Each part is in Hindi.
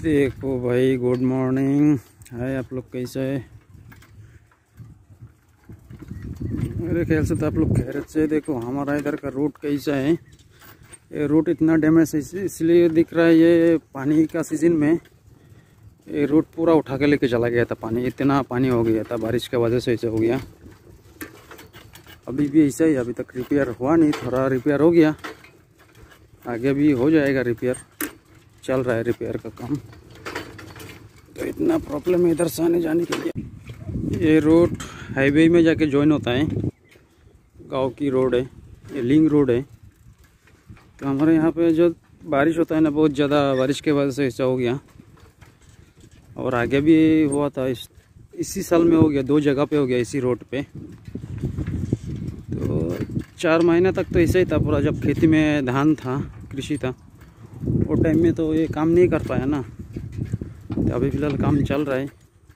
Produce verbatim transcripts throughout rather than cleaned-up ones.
देखो भाई, गुड मॉर्निंग। है आप लोग कैसे है? मेरे ख्याल से तो आप लोग खैरियत से। देखो हमारा इधर का रूट कैसा है। ये रूट इतना डैमेज इसलिए दिख रहा है, ये पानी का सीजन में ये रूट पूरा उठा के लेके चला गया था। पानी इतना पानी हो गया था, बारिश की वजह से ऐसे हो गया। अभी भी ऐसा ही, अभी तक रिपेयर हुआ नहीं, थोड़ा रिपेयर हो गया, आगे भी हो जाएगा रिपेयर। चल रहा है रिपेयर का काम। तो इतना प्रॉब्लम है इधर से आने जाने के लिए। ये रोड हाईवे में जाके ज्वाइन होता है, गांव की रोड है, ये लिंक रोड है। तो हमारे यहाँ पे जो बारिश होता है ना, बहुत ज़्यादा बारिश के वजह से ऐसा हो गया। और आगे भी हुआ था, इस, इसी साल में हो गया, दो जगह पे हो गया इसी रोड पे। तो चार महीने तक तो ऐसा ही था पूरा। जब खेती में धान था, कृषि था, वो टाइम में तो ये काम नहीं कर पाया ना। तो अभी फ़िलहाल काम चल रहा है।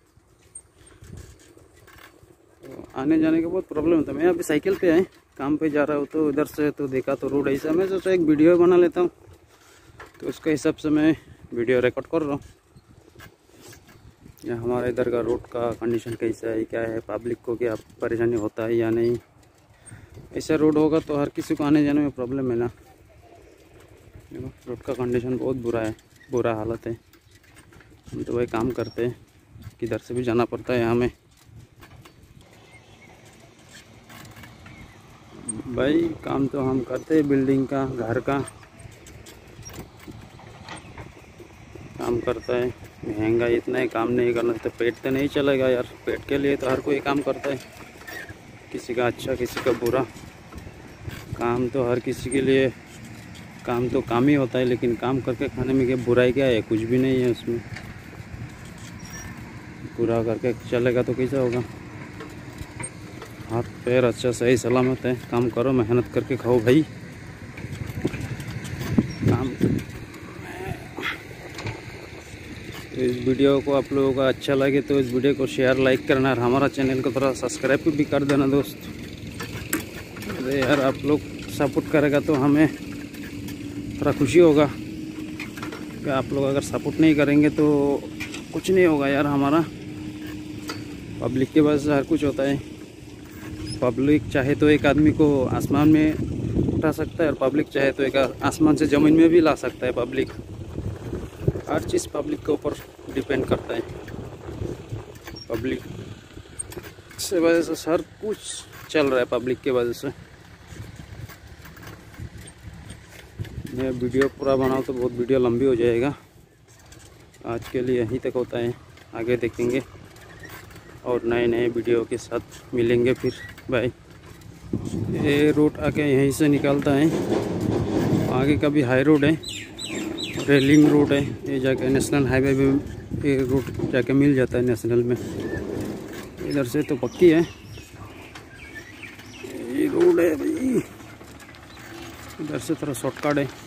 तो आने जाने का बहुत प्रॉब्लम होता है। मैं अभी साइकिल पे आए, काम पे जा रहा हूँ, तो इधर से तो देखा तो रोड ऐसा। मैं सोचा एक वीडियो बना लेता हूँ, तो उसके हिसाब से मैं वीडियो रिकॉर्ड कर रहा हूँ। या हमारे इधर का रोड का कंडीशन कैसा है, क्या है, पब्लिक को क्या परेशानी होता है या नहीं। ऐसा रोड होगा तो हर किसी को आने जाने में प्रॉब्लम है ना। देखो रोड का कंडीशन बहुत बुरा है, बुरा हालत है। हम तो भाई काम करते हैं, किधर से भी जाना पड़ता है हमें। भाई काम तो हम करते हैं, बिल्डिंग का, घर का काम करता है। महंगा इतना है, काम नहीं करना तो पेट तो नहीं चलेगा यार। पेट के लिए तो हर कोई काम करता है, किसी का अच्छा किसी का बुरा। काम तो हर किसी के लिए, काम तो काम ही होता है। लेकिन काम करके खाने में क्या बुराई क्या है? कुछ भी नहीं है उसमें। बुरा करके चलेगा तो कैसा होगा? हाथ पैर अच्छा सही सलामत है, काम करो, मेहनत करके खाओ भाई। काम तो इस वीडियो को आप लोगों का अच्छा लगे तो इस वीडियो को शेयर लाइक करना, और हमारा चैनल को थोड़ा सब्सक्राइब भी कर देना दोस्त। अरे यार आप लोग सपोर्ट करेगा तो हमें थोड़ा खुशी होगा। कि आप लोग अगर सपोर्ट नहीं करेंगे तो कुछ नहीं होगा यार। हमारा पब्लिक के वजह से हर कुछ होता है। पब्लिक चाहे तो एक आदमी को आसमान में उठा सकता है, और पब्लिक चाहे तो एक आसमान से ज़मीन में भी ला सकता है। पब्लिक, हर चीज़ पब्लिक के ऊपर डिपेंड करता है। पब्लिक से वजह से हर कुछ चल रहा है, पब्लिक के वजह से। मैं वीडियो पूरा बनाऊँ तो बहुत वीडियो लंबी हो जाएगा। आज के लिए यहीं तक होता है, आगे देखेंगे और नए नए वीडियो के साथ मिलेंगे फिर। बाय। ये रोड आके यहीं से निकलता है, आगे का भी हाई रोड है, रेलिंग रोड है। ये जाके नेशनल हाईवे में ये रोड जाके मिल जाता है नेशनल में। इधर से तो पक्की है ये रोड है भाई, इधर से थोड़ा शॉर्टकट है।